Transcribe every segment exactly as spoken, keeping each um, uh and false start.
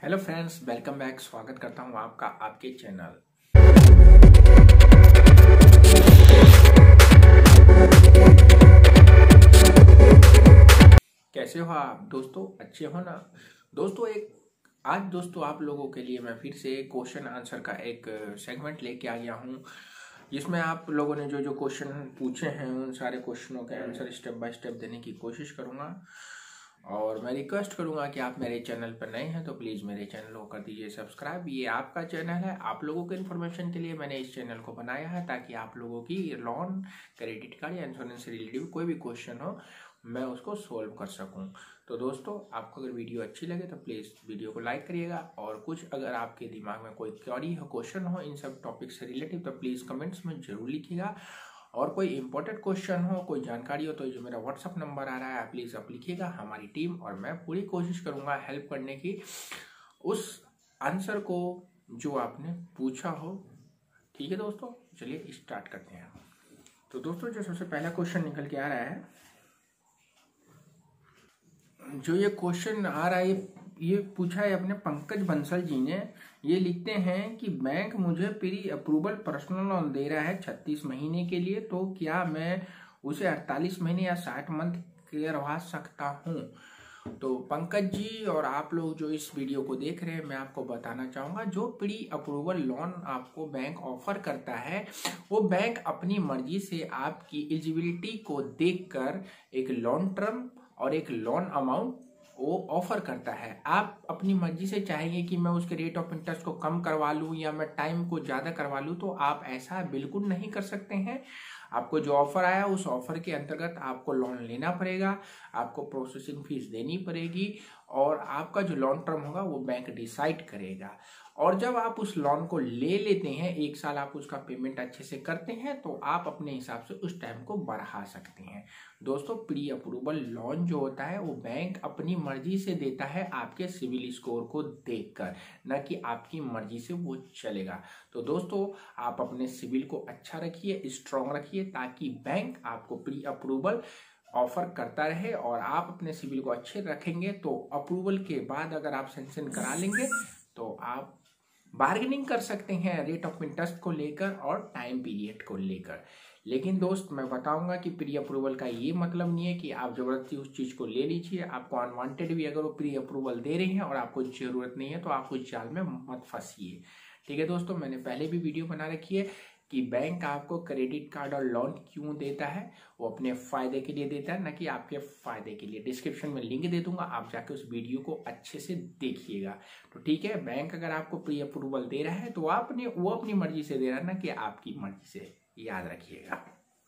Hello friends, welcome back. स्वागत करता हूं आपका आपके चैनल। कैसे हो आप दोस्तों? अच्छे हो ना दोस्तों? एक आज दोस्तों आप लोगों के लिए मैं फिर से क्वेश्चन आंसर का एक सेगमेंट लेके आ गया हूं, जिसमें आप लोगों ने जो जो क्वेश्चन पूछे हैं उन सारे क्वेश्चनों के आंसर स्टेप बाय स्टेप देने की कोशिश करूंगा। और मैं रिक्वेस्ट करूंगा कि आप मेरे चैनल पर नए हैं तो प्लीज़ मेरे चैनल को कर दीजिए सब्सक्राइब। ये आपका चैनल है, आप लोगों के इन्फॉर्मेशन के लिए मैंने इस चैनल को बनाया है, ताकि आप लोगों की लोन, क्रेडिट कार्ड या इंश्योरेंस से रिलेटेड कोई भी क्वेश्चन हो मैं उसको सोल्व कर सकूं। तो दोस्तों, आपको अगर वीडियो अच्छी लगे तो प्लीज़ वीडियो को लाइक करिएगा, और कुछ अगर आपके दिमाग में कोई क्वेरी हो, क्वेश्चन हो इन सब टॉपिक से रिलेटेड तो प्लीज़ कमेंट्स में जरूर लिखिएगा। और कोई इंपॉर्टेंट क्वेश्चन हो, कोई जानकारी हो तो जो मेरा व्हाट्सअप नंबर आ रहा है प्लीज़ आप लिखिएगा। हमारी टीम और मैं पूरी कोशिश करूंगा हेल्प करने की उस आंसर को जो आपने पूछा हो। ठीक है दोस्तों, चलिए स्टार्ट करते हैं। तो दोस्तों, जो सबसे पहला क्वेश्चन निकल के आ रहा है, जो ये क्वेश्चन आ रहा है ये पूछा है अपने पंकज बंसल जी ने। ये लिखते हैं कि बैंक मुझे प्री अप्रूवल पर्सनल लोन दे रहा है छत्तीस महीने के लिए, तो क्या मैं उसे अड़तालीस महीने या साठ मंथ करवा सकता हूँ? तो पंकज जी और आप लोग जो इस वीडियो को देख रहे हैं, मैं आपको बताना चाहूँगा, जो प्री अप्रूवल लोन आपको बैंक ऑफर करता है वो बैंक अपनी मर्जी से आपकी एलिजिबिलिटी को देखकर एक लोन टर्म और एक लोन अमाउंट वो ऑफर करता है। आप अपनी मर्जी से चाहेंगे कि मैं उसके रेट ऑफ इंटरेस्ट को कम करवा लूँ या मैं टाइम को ज़्यादा करवा लूँ, तो आप ऐसा बिल्कुल नहीं कर सकते हैं। आपको जो ऑफर आया उस ऑफर के अंतर्गत आपको लोन लेना पड़ेगा, आपको प्रोसेसिंग फीस देनी पड़ेगी, और आपका जो लोन टर्म होगा वो बैंक डिसाइड करेगा। और जब आप उस लोन को ले लेते हैं, एक साल आप उसका पेमेंट अच्छे से करते हैं, तो आप अपने हिसाब से उस टाइम को बढ़ा सकते हैं। दोस्तों, प्री अप्रूवल लोन जो होता है वो बैंक अपनी मर्जी से देता है, आपके सिविल स्कोर को देखकर, न कि आपकी मर्जी से वो चलेगा। तो दोस्तों, आप अपने सिविल को अच्छा रखिए, स्ट्रॉन्ग रखिए, ताकि बैंक आपको प्री अप्रूवल ऑफर करता रहे। और आप अपने सिविल को अच्छे रखेंगे तो अप्रूवल के बाद अगर आप सैंक्शन करा लेंगे तो आप बार्गेनिंग कर सकते हैं रेट ऑफ इंटरेस्ट को लेकर और टाइम पीरियड को लेकर। लेकिन दोस्त, मैं बताऊंगा कि प्री अप्रूवल का ये मतलब नहीं है कि आप जबरदस्ती उस चीज़ को ले लीजिए। आपको अनवांटेड भी अगर वो प्री अप्रूवल दे रहे हैं और आपको ज़रूरत नहीं है तो आप उस जाल में मत फंसिए। ठीक है दोस्तों, मैंने पहले भी वीडियो बना रखी है कि बैंक आपको क्रेडिट कार्ड और लोन क्यों देता है। वो अपने फायदे के लिए देता है, न कि आपके फायदे के लिए। डिस्क्रिप्शन में लिंक दे दूंगा, आप जाके उस वीडियो को अच्छे से देखिएगा। तो ठीक है, बैंक अगर आपको प्री अप्रूवल दे रहा है तो आप अपनी वो अपनी मर्जी से दे रहा है, ना कि आपकी मर्जी से, याद रखिएगा।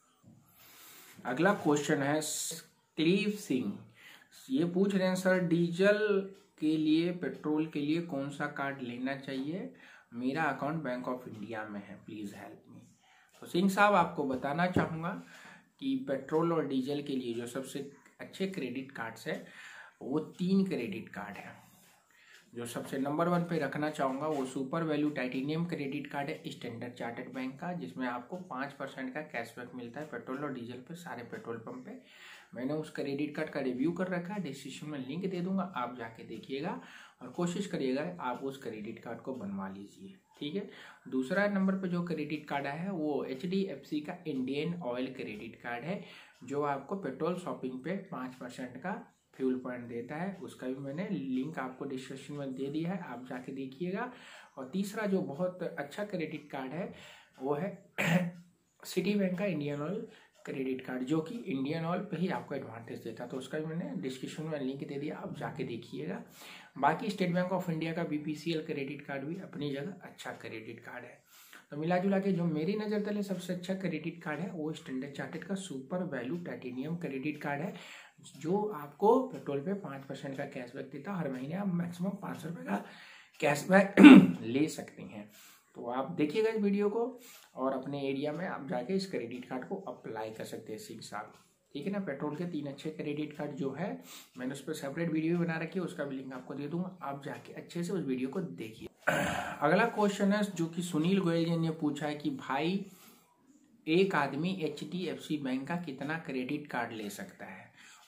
अगला क्वेश्चन है क्लीव सिंह। ये पूछ रहे हैं, सर डीजल के लिए, पेट्रोल के लिए कौन सा कार्ड लेना चाहिए? मेरा अकाउंट बैंक ऑफ इंडिया में है, प्लीज़ हेल्प मी। तो सिंह साहब, आपको बताना चाहूँगा कि पेट्रोल और डीजल के लिए जो सबसे अच्छे क्रेडिट कार्ड्स है वो तीन क्रेडिट कार्ड हैं। जो सबसे नंबर वन पे रखना चाहूँगा वो super value titanium credit card है स्टैंडर्ड चार्टर्ड बैंक का, जिसमें आपको पाँच परसेंट का कैशबैक मिलता है पेट्रोल और डीजल पे, सारे पेट्रोल पंप पे। मैंने उस क्रेडिट कार्ड का रिव्यू कर रखा है, डिस्क्रिप्शन में लिंक दे दूंगा, आप जाके देखिएगा और कोशिश करिएगा आप उस क्रेडिट कार्ड को बनवा लीजिए। ठीक है। दूसरा नंबर पे जो क्रेडिट कार्ड है वो एच डी एफ सी का इंडियन ऑयल क्रेडिट कार्ड है, जो आपको पेट्रोल शॉपिंग पे पाँच परसेंट का फ्यूल पॉइंट देता है। उसका भी मैंने लिंक आपको डिस्क्रिप्शन में दे दिया है, आप जाके देखिएगा। और तीसरा जो बहुत अच्छा क्रेडिट कार्ड है वो है सिटी बैंक का इंडियन ऑयल क्रेडिट कार्ड, जो कि इंडियन ऑयल पे ही आपको एडवांटेज देता है। तो उसका भी मैंने डिस्क्रिप्शन में लिंक दे दिया, आप जाके देखिएगा। बाकी स्टेट बैंक ऑफ इंडिया का B P C L credit card भी अपनी जगह अच्छा क्रेडिट कार्ड है। तो मिला जुला के जो मेरी नज़र तले सबसे अच्छा क्रेडिट कार्ड है वो स्टैंडर्ड चार्टर्ड का super value titanium credit card है, जो आपको पेट्रोल पे पाँच परसेंट का कैशबैक देता है। हर महीने आप मैक्सिमम पाँच सौ रुपये का कैशबैक ले सकते हैं। तो आप देखिएगा इस वीडियो को और अपने एरिया में आप जाके इस क्रेडिट कार्ड को अप्लाई कर सकते हैं सिंह साहब। ठीक है ना। पेट्रोल के तीन अच्छे क्रेडिट कार्ड जो है मैंने उस पर सेपरेट वीडियो बना रखी है, उसका भी लिंक आपको दे दूंगा, आप जाके अच्छे से उस वीडियो को देखिए। अगला क्वेश्चन है जो कि सुनील गोयल जी ने पूछा है कि भाई एक आदमी H D F C bank का कितना क्रेडिट कार्ड ले सकता है?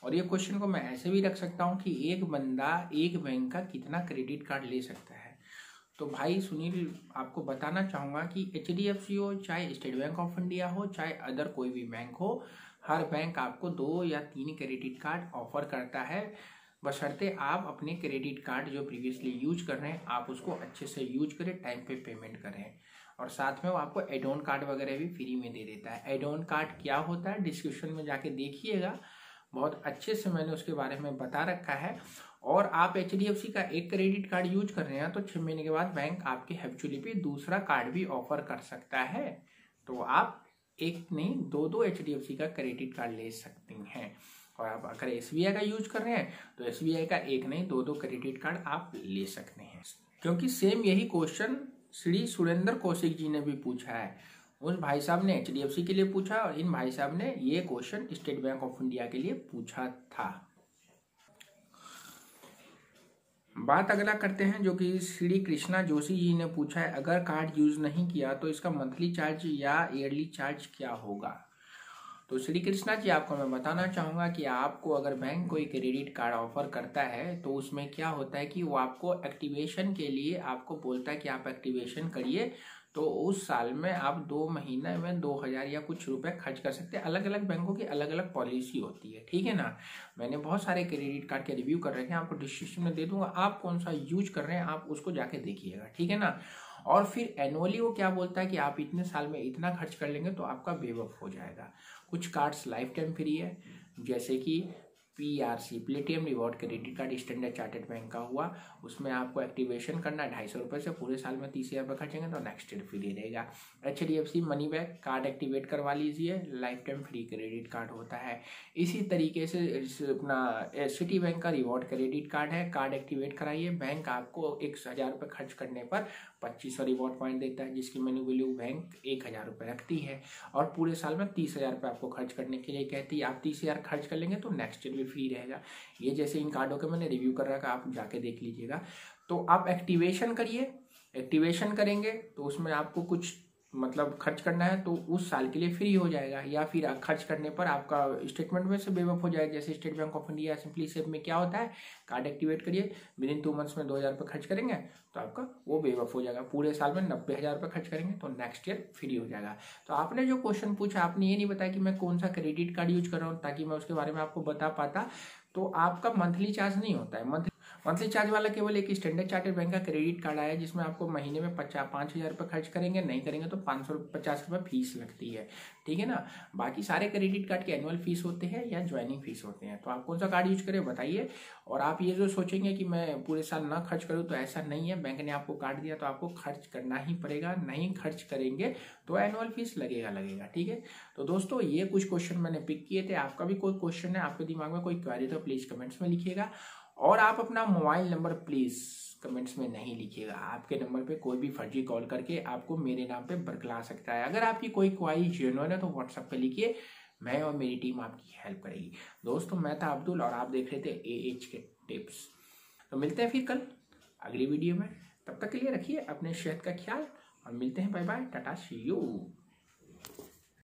और ये क्वेश्चन को मैं ऐसे भी रख सकता हूँ कि एक बंदा एक बैंक का कितना क्रेडिट कार्ड ले सकता है। तो भाई सुनील, आपको बताना चाहूँगा कि एच डी एफ सी हो, चाहे स्टेट बैंक ऑफ इंडिया हो, चाहे अदर कोई भी बैंक हो, हर बैंक आपको दो या तीन क्रेडिट कार्ड ऑफर करता है, बशर्ते आप अपने क्रेडिट कार्ड जो प्रीवियसली यूज कर रहे हैं आप उसको अच्छे से यूज करें, टाइम पे पेमेंट करें। और साथ में वो आपको एड ऑन कार्ड वगैरह भी फ्री में दे देता है। एड ऑन कार्ड क्या होता है डिस्क्रिप्शन में जाके देखिएगा, बहुत अच्छे से मैंने उसके बारे में बता रखा है। और आप एच डी एफ सी का एक क्रेडिट कार्ड यूज कर रहे हैं तो छह महीने के बाद बैंक आपके हैप्चुअली पे दूसरा कार्ड भी ऑफर कर सकता है। तो आप एक नहीं दो दो एच डी एफ सी का क्रेडिट कार्ड ले सकते हैं। और आप अगर एस बी आई का यूज कर रहे हैं तो एस बी आई का एक नहीं दो दो क्रेडिट कार्ड आप ले सकते हैं। क्योंकि सेम यही क्वेश्चन श्री सुरेंद्र कौशिक जी ने भी पूछा है। उन भाई साहब ने एच डी एफ सी के लिए पूछा और इन भाई साहब ने ये question State Bank of India के लिए पूछा था। बात अगला करते हैं जो कि श्री कृष्णा जोशी जी ने पूछा है, अगर कार्ड यूज नहीं किया तो इसका मंथली चार्ज या ईयरली चार्ज क्या होगा। तो श्री कृष्णा जी, आपको मैं बताना चाहूँगा कि आपको अगर बैंक कोई क्रेडिट कार्ड ऑफर करता है तो उसमें क्या होता है कि वो आपको एक्टिवेशन के लिए आपको बोलता है कि आप एक्टिवेशन करिए, तो उस साल में आप दो महीने में दो हज़ार या कुछ रुपए खर्च कर सकते हैं। अलग अलग बैंकों की अलग अलग पॉलिसी होती है, ठीक है ना। मैंने बहुत सारे क्रेडिट कार्ड के रिव्यू कर रखे हैं, आपको डिस्क्रिप्शन में दे दूंगा, आप कौन सा यूज कर रहे हैं आप उसको जाके देखिएगा, ठीक है ना। और फिर एनुअली वो क्या बोलता है कि आप इतने साल में इतना खर्च कर लेंगे तो आपका बेवफ हो जाएगा। कुछ कार्ड्स लाइफ टाइम फ्री है, जैसे कि P R C platinum reward credit card Standard Chartered bank का हुआ, उसमें आपको एक्टिवेशन करना है ढाई सौ रुपये से, पूरे साल में तीस हज़ार रुपये खर्चेंगे तो नेक्स्ट ईयर फ्री रहेगा। H D F C money back card activate करवा लीजिए, lifetime free credit card होता है। इसी तरीके से अपना सिटी बैंक का रिवॉर्ड क्रेडिट कार्ड है, कार्ड एक्टिवेट कराइए, बैंक आपको एक हज़ार रुपये खर्च करने पर पच्चीस सौ रिवॉर्ड पॉइंट देता है, जिसकी मनी वैल्यू बैंक एक हज़ार रुपये रखती है। और पूरे साल में तीस हज़ार रुपये आपको खर्च करने के लिए कहती है, आप तीस हज़ार खर्च कर लेंगे तो नेक्स्ट ईयर भी फ्री रहेगा। ये जैसे इन कार्डों के मैंने रिव्यू कर रखा, आप जाके देख लीजिएगा। तो आप एक्टिवेशन करिए, एक्टिवेशन करेंगे तो उसमें आपको कुछ मतलब खर्च करना है तो उस साल के लिए फ्री हो जाएगा, या फिर खर्च करने पर आपका स्टेटमेंट में से बेवफ हो जाएगा। जैसे State Bank of India simply save में क्या होता है, कार्ड एक्टिवेट करिए, विद इन टू मंथ्स में दो हज़ार रुपये खर्च करेंगे तो आपका वो बेवफ हो जाएगा। पूरे साल में नब्बे हज़ार रुपये खर्च करेंगे तो नेक्स्ट ईयर फ्री हो जाएगा। तो आपने जो क्वेश्चन पूछा, आपने ये नहीं बताया कि मैं कौन सा क्रेडिट कार्ड यूज कर रहा हूँ ताकि मैं उसके बारे में आपको बता पाता। तो आपका मंथली चार्ज नहीं होता है, मंथली मंथली चार्ज वाला केवल एक स्टैंडर्ड चार्टर्ड बैंक का क्रेडिट कार्ड आया जिसमें आपको महीने में पचास पाँच हज़ार रुपये खर्च करेंगे, नहीं करेंगे तो पाँच सौ पचास रुपये फीस लगती है, ठीक है ना। बाकी सारे क्रेडिट कार्ड के एनुअल फीस होते हैं या ज्वाइनिंग फीस होते हैं। तो आप कौन सा कार्ड यूज करें बताइए। और आप ये जो सोचेंगे कि मैं पूरे साल ना खर्च करूँ, तो ऐसा नहीं है। बैंक ने आपको कार्ड दिया तो आपको खर्च करना ही पड़ेगा, नहीं खर्च करेंगे तो एनुअल फीस लगेगा लगेगा ठीक है। तो दोस्तों, ये कुछ क्वेश्चन मैंने पिक किए थे। आपका भी कोई क्वेश्चन है, आपके दिमाग में कोई क्वेरी तो प्लीज कमेंट्स में लिखिएगा। और आप अपना मोबाइल नंबर प्लीज कमेंट्स में नहीं लिखिएगा। आपके नंबर पे कोई भी फर्जी कॉल करके आपको मेरे नाम पे बरकला सकता है। अगर आपकी कोई क्वारी जेन्युइन है तो व्हाट्सएप पे लिखिए, मैं और मेरी टीम आपकी हेल्प करेगी। दोस्तों, मैं था अब्दुल और आप देख रहे थे ए एच के टिप्स। तो मिलते हैं फिर कल अगली वीडियो में। तब तक के लिए रखिए अपने सेहत का ख्याल और मिलते हैं। Bye bye, tata, see you.